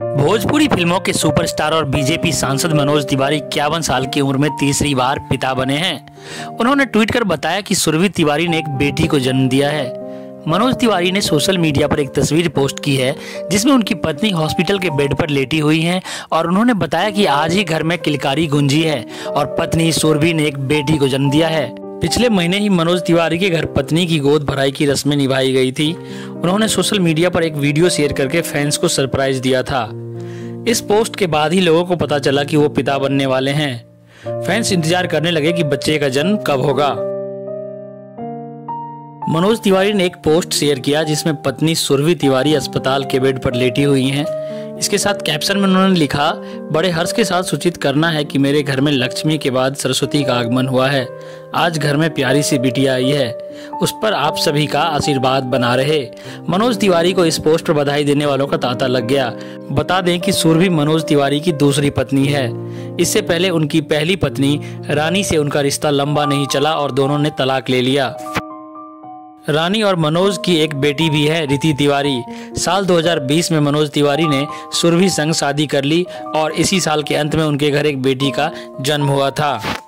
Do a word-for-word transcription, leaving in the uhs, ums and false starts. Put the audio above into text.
भोजपुरी फिल्मों के सुपरस्टार और बीजेपी सांसद मनोज तिवारी इक्यावन साल की उम्र में तीसरी बार पिता बने हैं। उन्होंने ट्वीट कर बताया कि सुरभि तिवारी ने एक बेटी को जन्म दिया है। मनोज तिवारी ने सोशल मीडिया पर एक तस्वीर पोस्ट की है जिसमें उनकी पत्नी हॉस्पिटल के बेड पर लेटी हुई हैं और उन्होंने बताया कि आज ही घर में किलकारी गूंजी है और पत्नी सुरभि ने एक बेटी को जन्म दिया है। पिछले महीने ही मनोज तिवारी के घर पत्नी की गोद भराई की रस्में निभाई गई थी। उन्होंने सोशल मीडिया पर एक वीडियो शेयर करके फैंस को सरप्राइज दिया था। इस पोस्ट के बाद ही लोगों को पता चला कि वो पिता बनने वाले हैं। फैंस इंतजार करने लगे कि बच्चे का जन्म कब होगा। मनोज तिवारी ने एक पोस्ट शेयर किया जिसमें पत्नी सुरभि तिवारी अस्पताल के बेड पर लेटी हुई हैं। इसके साथ कैप्शन में उन्होंने लिखा, बड़े हर्ष के साथ सूचित करना है कि मेरे घर में लक्ष्मी के बाद सरस्वती का आगमन हुआ है। आज घर में प्यारी सी बिटिया आई है, उस पर आप सभी का आशीर्वाद बना रहे। मनोज तिवारी को इस पोस्ट पर बधाई देने वालों का तांता लग गया। बता दें कि सुरभि मनोज तिवारी की दूसरी पत्नी है। इससे पहले उनकी पहली पत्नी रानी से उनका रिश्ता लंबा नहीं चला और दोनों ने तलाक ले लिया। रानी और मनोज की एक बेटी भी है, रिति तिवारी। साल दो हज़ार बीस में मनोज तिवारी ने सुरभि संग शादी कर ली और इसी साल के अंत में उनके घर एक बेटी का जन्म हुआ था।